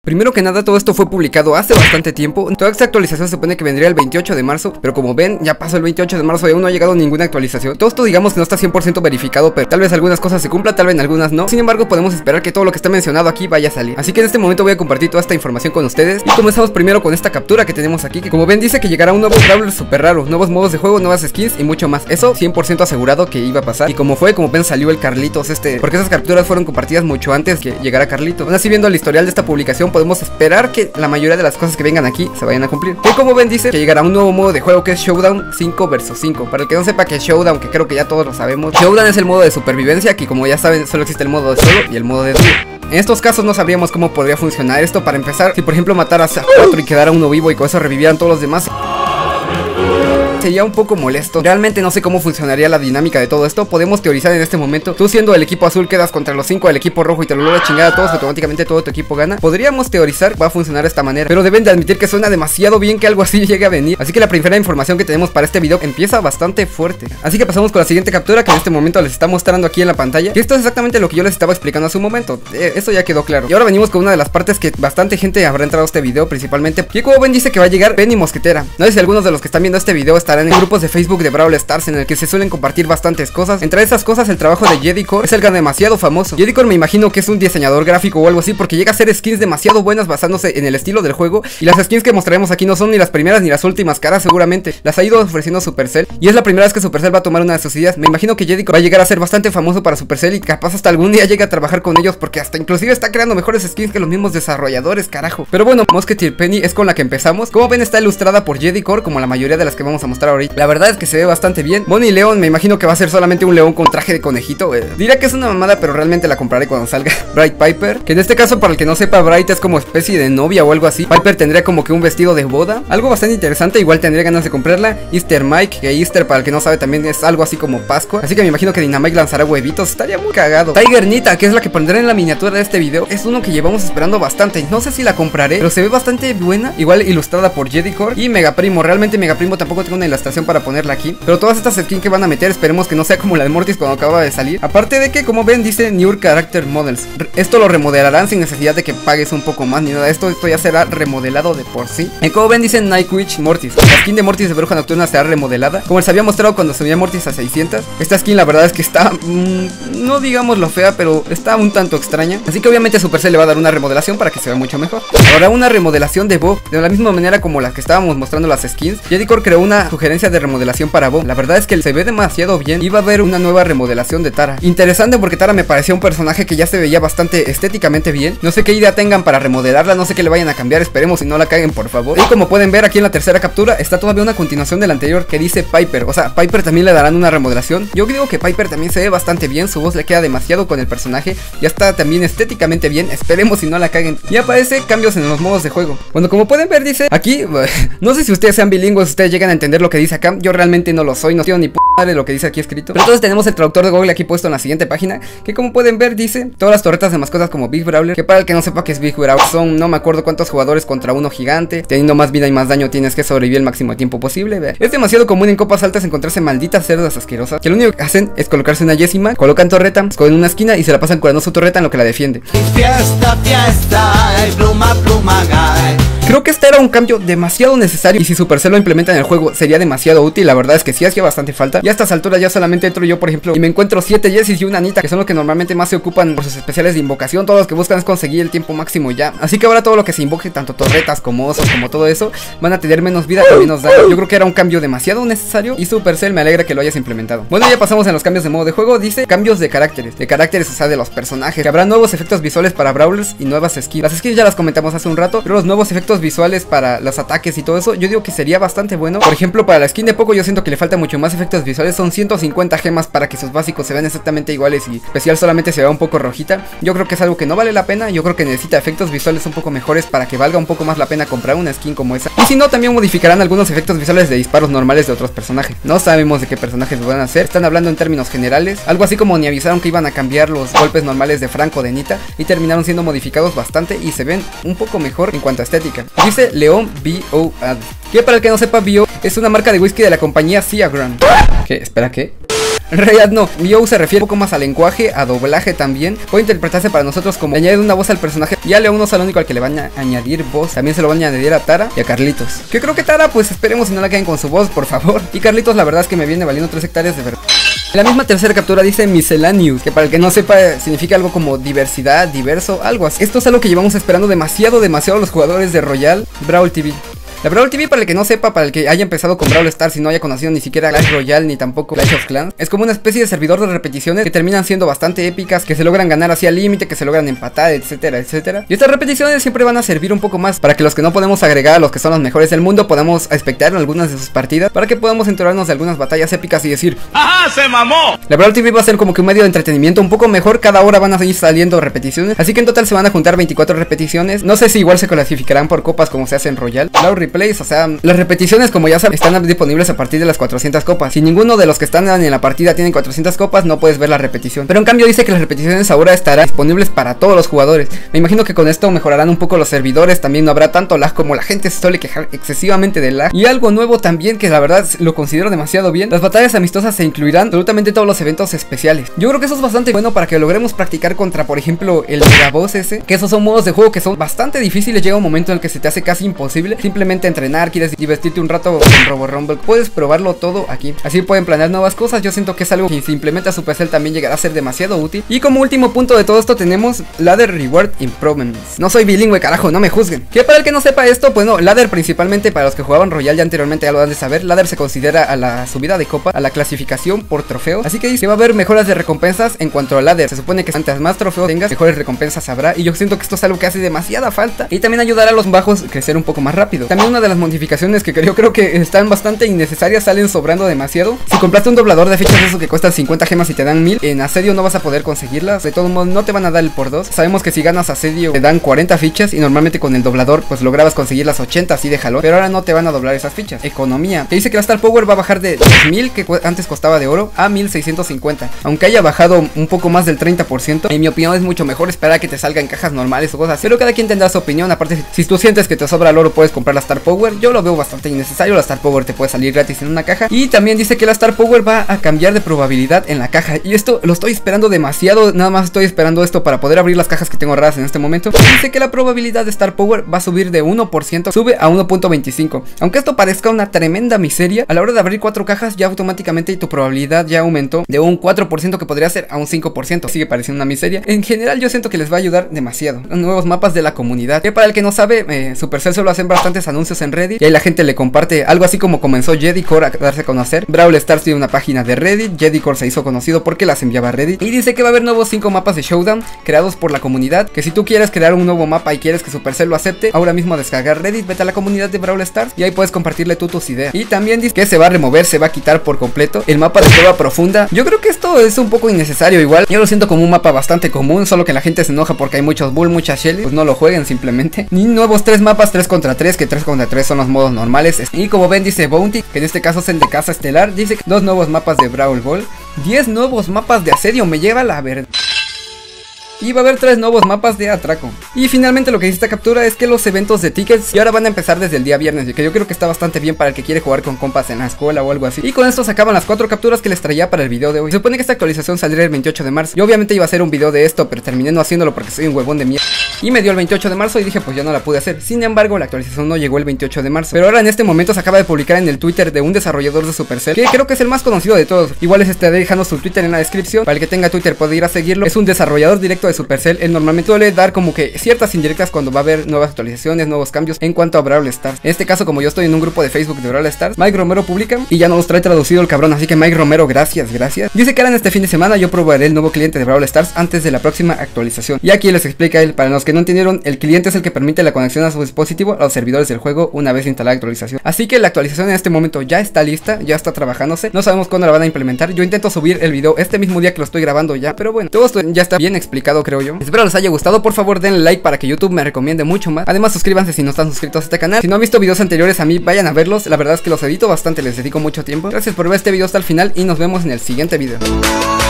Primero que nada, todo esto fue publicado hace bastante tiempo. Toda esta actualización se supone que vendría el 28 de marzo, pero como ven, ya pasó el 28 de marzo y aún no ha llegado ninguna actualización. Todo esto digamos que no está 100% verificado, pero tal vez algunas cosas se cumplan, tal vez algunas no. Sin embargo, podemos esperar que todo lo que está mencionado aquí vaya a salir. Así que en este momento voy a compartir toda esta información con ustedes. Y comenzamos primero con esta captura que tenemos aquí, que como ven dice que llegará un nuevo Brawler super raro, nuevos modos de juego, nuevas skins y mucho más. Eso 100% asegurado que iba a pasar. Y como ven, salió el Carlitos porque esas capturas fueron compartidas mucho antes que llegara Carlitos. Aún así, viendo el historial de esta publicación, podemos esperar que la mayoría de las cosas que vengan aquí se vayan a cumplir. Que como ven dice que llegará un nuevo modo de juego que es Showdown 5 vs 5. Para el que no sepa que es Showdown, que creo que ya todos lo sabemos, Showdown es el modo de supervivencia, que como ya saben solo existe el modo de solo y el modo de dúo. En estos casos no sabríamos cómo podría funcionar esto. Para empezar, si por ejemplo mataras a 4 y quedara uno vivo y con eso revivieran todos los demás, sería un poco molesto. Realmente no sé cómo funcionaría la dinámica de todo esto. Podemos teorizar en este momento. Tú siendo el equipo azul quedas contra los 5 del equipo rojo y te lo logra chingar a todos, automáticamente todo tu equipo gana. Podríamos teorizar, va a funcionar de esta manera, pero deben de admitir que suena demasiado bien que algo así llegue a venir. Así que la primera información que tenemos para este video empieza bastante fuerte. Así que pasamos con la siguiente captura que en este momento les está mostrando aquí en la pantalla. Que esto es exactamente lo que yo les estaba explicando hace un momento. Eso ya quedó claro. Y ahora venimos con una de las partes que bastante gente habrá entrado a este video, principalmente. Que como ven dice que va a llegar Penny Mosquetera. No sé si algunos de los que están viendo este video estarán en grupos de Facebook de Brawl Stars en el que se suelen compartir bastantes cosas. Entre esas cosas, el trabajo de Jedicor es algo demasiado famoso. Jedicor me imagino que es un diseñador gráfico o algo así, porque llega a hacer skins demasiado buenas basándose en el estilo del juego. Y las skins que mostraremos aquí no son ni las primeras ni las últimas caras, seguramente las ha ido ofreciendo Supercell. Y es la primera vez que Supercell va a tomar una de sus ideas. Me imagino que Jedicor va a llegar a ser bastante famoso para Supercell y capaz hasta algún día llegue a trabajar con ellos, porque hasta inclusive está creando mejores skins que los mismos desarrolladores, carajo. Pero bueno, Mosqueteer Penny es con la que empezamos. Como ven, está ilustrada por Jedicor, como la mayoría de las que vamos a mostrar ahorita. La verdad es que se ve bastante bien. Bonnie Leon, me imagino que va a ser solamente un león con traje de conejito. Diría que es una mamada, pero realmente la compraré cuando salga. Bright Piper, que en este caso, para el que no sepa, Bright es como especie de novia o algo así. Piper tendría como que un vestido de boda, algo bastante interesante, igual tendría ganas de comprarla. Easter Mike, que Easter, para el que no sabe, también es algo así como Pascua, así que me imagino que Dynamite lanzará huevitos, estaría muy cagado. Tiger Nita, que es la que pondré en la miniatura de este video, es uno que llevamos esperando bastante. No sé si la compraré, pero se ve bastante buena, igual ilustrada por Jedicor. Y Megaprimo, realmente Megaprimo tampoco tengo una ilustración para ponerla aquí, pero todas estas skins que van a meter, esperemos que no sea como la de Mortis cuando acaba de salir. Aparte de que, como ven, dice New Character Models. Esto lo remodelarán sin necesidad de que pagues un poco más ni nada. Esto ya será remodelado de por sí. Y como ven, dice Night Witch Mortis. La skin de Mortis de Bruja Nocturna será remodelada, como les había mostrado cuando subía Mortis a 600. Esta skin la verdad es que está, no digamos lo fea, pero está un tanto extraña. Así que obviamente Supercell le va a dar una remodelación para que se vea mucho mejor. Ahora una remodelación de Bo, de la misma manera como las que estábamos mostrando las skins. Jedicor creó una sugerencia de remodelación para Bo. La verdad es que se ve demasiado bien. Y va a haber una nueva remodelación de Tara. Interesante, porque Tara me pareció un personaje que ya se veía bastante estéticamente bien. No sé qué idea tengan para remodelarla, no sé qué le vayan a cambiar, esperemos y no la caguen, por favor. Y como pueden ver aquí en la tercera captura, está todavía una continuación de la anterior que dice Piper. O sea, Piper también le darán una remodelación. Yo digo que Piper también se ve bastante bien, su voz le queda demasiado con el personaje. Ya está también estéticamente bien, esperemos y no la caguen. Y aparece cambios en los modos de juego. Bueno, como pueden ver dice aquí, no sé si ustedes sean bilingües, ustedes llegan a entender lo que dice acá. Yo realmente no lo soy, no tengo ni de lo que dice aquí escrito. Pero entonces tenemos el traductor de Google aquí puesto en la siguiente página, que como pueden ver dice todas las torretas de mascotas como Big Brawler, que para el que no sepa que es Big Brawler son no me acuerdo cuántos jugadores contra uno gigante. Teniendo más vida y más daño tienes que sobrevivir el máximo de tiempo posible. Es demasiado común en copas altas encontrarse malditas cerdas asquerosas que lo único que hacen es colocarse una Jessima, colocan torreta, escogen una esquina y se la pasan curando su torreta en lo que la defiende. Fiesta, fiesta, pluma, pluma, creo que este era un cambio demasiado necesario y si Supercell lo implementa en el juego sería demasiado útil. La verdad es que sí hacía bastante falta. Y a estas alturas ya solamente entro yo, por ejemplo, y me encuentro 7 Jessis y una Anita, que son los que normalmente más se ocupan por sus especiales de invocación. Todos los que buscan es conseguir el tiempo máximo ya. Así que ahora todo lo que se invoque, tanto torretas como osos, como todo eso, van a tener menos vida y menos daño. Yo creo que era un cambio demasiado necesario y Supercell me alegra que lo hayas implementado. Bueno, ya pasamos en los cambios de modo de juego. Dice cambios de caracteres, o sea, de los personajes. Que habrá nuevos efectos visuales para Brawlers y nuevas skins. Las skins ya las comentamos hace un rato, pero los nuevos efectos visuales para los ataques y todo eso, yo digo que sería bastante bueno. Por ejemplo, para la skin de Poco yo siento que le falta mucho más efectos visuales. Son 150 gemas para que sus básicos se vean exactamente iguales y especial solamente se vea un poco rojita. Yo creo que es algo que no vale la pena. Yo creo que necesita efectos visuales un poco mejores para que valga un poco más la pena comprar una skin como esa. Y si no, también modificarán algunos efectos visuales de disparos normales de otros personajes. No sabemos de qué personajes lo van a hacer. Están hablando en términos generales. Algo así como ni avisaron que iban a cambiar los golpes normales de Franco de Nita y terminaron siendo modificados bastante y se ven un poco mejor en cuanto a estética. Dice León B.O. Ad, que para el que no sepa, B.O. es una marca de whisky de la compañía Seagram's. ¿Qué? Espera, ¿qué? En realidad no, Mio se refiere un poco más al lenguaje, a doblaje también. Puede interpretarse para nosotros como añadir una voz al personaje. Ya Leo no es el único al que le van a añadir voz, también se lo van a añadir a Tara y a Carlitos. Que creo que Tara, pues esperemos si no la queden con su voz, por favor. Y Carlitos la verdad es que me viene valiendo 3 hectáreas de verdad. La misma tercera captura dice Miscellaneous, que para el que no sepa significa algo como diversidad, diverso, algo así. Esto es algo que llevamos esperando demasiado los jugadores de Royal Brawl TV. La Brawl TV, para el que no sepa, para el que haya empezado con Brawl Stars y no haya conocido ni siquiera Clash Royale ni tampoco Clash of Clans, es como una especie de servidor de repeticiones que terminan siendo bastante épicas, que se logran ganar así al límite, que se logran empatar, etcétera, etcétera. Y estas repeticiones siempre van a servir un poco más para que los que no podemos agregar a los que son los mejores del mundo podamos espectar en algunas de sus partidas, para que podamos enterarnos de algunas batallas épicas y decir ¡ajá, se mamó! La Brawl TV va a ser como que un medio de entretenimiento un poco mejor, cada hora van a seguir saliendo repeticiones, así que en total se van a juntar 24 repeticiones. No sé si igual se clasificarán por copas como se hace en Royal. Brawl Replays, o sea, las repeticiones, como ya saben, están disponibles a partir de las 400 copas. Si ninguno de los que están en la partida tienen 400 copas, no puedes ver la repetición. Pero en cambio dice que las repeticiones ahora estarán disponibles para todos los jugadores. Me imagino que con esto mejorarán un poco los servidores. También no habrá tanto lag, como la gente se suele quejar excesivamente de lag. Y algo nuevo también, que la verdad lo considero demasiado bien: las batallas amistosas se incluirán absolutamente todos los eventos especiales. Yo creo que eso es bastante bueno para que logremos practicar contra, por ejemplo, el Megaboss ese. Que esos son modos de juego que son bastante difíciles. Llega un momento en el que se te hace casi imposible simplemente entrenar. Quieres divertirte un rato con Robo Rumble, puedes probarlo todo aquí. Así pueden planear nuevas cosas. Yo siento que es algo que si implementa Supercell también llegará a ser demasiado útil. Y como último punto de todo esto tenemos Ladder Reward Improvements. No soy bilingüe, carajo, no me juzguen. Que para el que no sepa esto, pues no, Ladder principalmente para los que jugaban Royal ya anteriormente ya lo han de saber. Ladder se considera a la subida de copa, a la clasificación por trofeo. Así que dice que va a haber mejoras de recompensas en cuanto a Ladder. Se supone que antes más trofeos tengas, mejores recompensas habrá. Y yo siento que esto es algo que hace demasiada falta. Y también ayudará a los bajos a crecer un poco más rápido. También una de las modificaciones que yo creo que están bastante innecesarias, salen sobrando demasiado. Si compraste un doblador de fichas de esos que cuestan 50 gemas y te dan 1000, en asedio no vas a poder conseguirlas. De todos modos no te van a dar el por 2. Sabemos que si ganas asedio te dan 40 fichas y normalmente con el doblador pues lograbas conseguir las 80 así de jalón. Pero ahora no te van a doblar esas fichas. Economía, que dice que la Star Power va a bajar de 2000 que antes costaba de oro a 1650. Aunque haya bajado un poco más del 30%, en mi opinión es mucho mejor esperar a que te salga en cajas normales o cosas así. Pero cada quien tendrá su opinión. Aparte, si tú sientes que te sobra el oro puedes comprar la Star Power. Yo lo veo bastante innecesario. La Star Power te puede salir gratis en una caja. Y también dice que la Star Power va a cambiar de probabilidad en la caja. Y esto lo estoy esperando demasiado. Nada más estoy esperando esto para poder abrir las cajas que tengo raras en este momento. Dice que la probabilidad de Star Power va a subir de 1%, sube a 1.25. Aunque esto parezca una tremenda miseria, a la hora de abrir 4 cajas ya automáticamente tu probabilidad ya aumentó de un 4% que podría ser a un 5%. Sigue pareciendo una miseria. En general yo siento que les va a ayudar demasiado. Los nuevos mapas de la comunidad, que para el que no sabe, Supercell solo hacen bastantes anuncios en Reddit y ahí la gente le comparte algo así como comenzó Jedicore a darse a conocer. Brawl Stars tiene una página de Reddit. Jedicore se hizo conocido porque las enviaba a Reddit. Y dice que va a haber nuevos 5 mapas de Showdown creados por la comunidad. Que si tú quieres crear un nuevo mapa y quieres que Supercell lo acepte, ahora mismo a descargar Reddit, vete a la comunidad de Brawl Stars y ahí puedes compartirle tú tus ideas. Y también dice que se va a remover, se va a quitar por completo el mapa de prueba profunda. Yo creo que esto es un poco innecesario igual. Yo lo siento como un mapa bastante común, solo que la gente se enoja porque hay muchos bull, muchas shelly. Pues no lo jueguen simplemente. Ni nuevos 3 mapas 3 contra 3, que 3 contra 3 son los modos normales. Y como ven dice Bounty, que en este caso es el de Casa Estelar. Dice que 2 nuevos mapas de Brawl Ball, 10 nuevos mapas de asedio, me lleva la verdad. Y va a haber 3 nuevos mapas de atraco. Y finalmente lo que dice esta captura es que los eventos de tickets y ahora van a empezar desde el día viernes, y que yo creo que está bastante bien para el que quiere jugar con compas en la escuela o algo así. Y con esto se acaban las 4 capturas que les traía para el video de hoy. Se supone que esta actualización saldría el 28 de marzo. Yo obviamente iba a hacer un video de esto, pero terminé no haciéndolo porque soy un huevón de mierda. Y me dio el 28 de marzo y dije pues ya no la pude hacer. Sin embargo la actualización no llegó el 28 de marzo. Pero ahora en este momento se acaba de publicar en el Twitter de un desarrollador de Supercell, que creo que es el más conocido de todos. Igual les estaré dejando su Twitter en la descripción. Para el que tenga Twitter puede ir a seguirlo. Es un desarrollador directo de Supercell. Él normalmente suele dar como que ciertas indirectas cuando va a haber nuevas actualizaciones, nuevos cambios en cuanto a Brawl Stars. En este caso, como yo estoy en un grupo de Facebook de Brawl Stars, Mike Romero publica y ya no los trae traducido el cabrón. Así que Mike Romero, gracias. Dice que ahora en este fin de semana yo probaré el nuevo cliente de Brawl Stars antes de la próxima actualización. Y aquí les explica él. Para los que no entendieron, el cliente es el que permite la conexión a su dispositivo a los servidores del juego una vez instalada la actualización. Así que la actualización en este momento ya está lista, ya está trabajándose. No sabemos cuándo la van a implementar. Yo intento subir el video este mismo día que lo estoy grabando ya, pero bueno, todo esto ya está bien explicado, creo yo. Espero les haya gustado. Por favor denle like para que YouTube me recomiende mucho más. Además suscríbanse si no están suscritos a este canal. Si no han visto videos anteriores a mí, vayan a verlos. La verdad es que los edito bastante, les dedico mucho tiempo. Gracias por ver este video hasta el final y nos vemos en el siguiente video.